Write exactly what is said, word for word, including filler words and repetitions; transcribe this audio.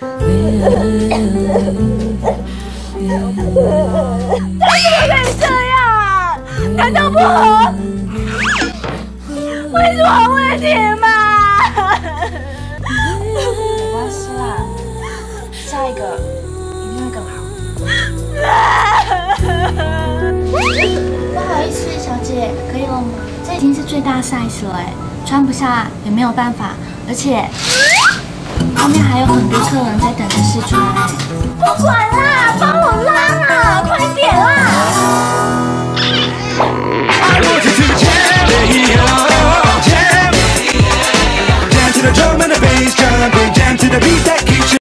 可以这样啊？难道不合？为什么会停嘛？ 没关系啦，下一个一定会更好。不好意思，小姐，可以了吗？这已经是最大 size 了哎，穿不下也没有办法，而且后面还有很多客人在等着试穿哎。 不管啦，帮我拉啊！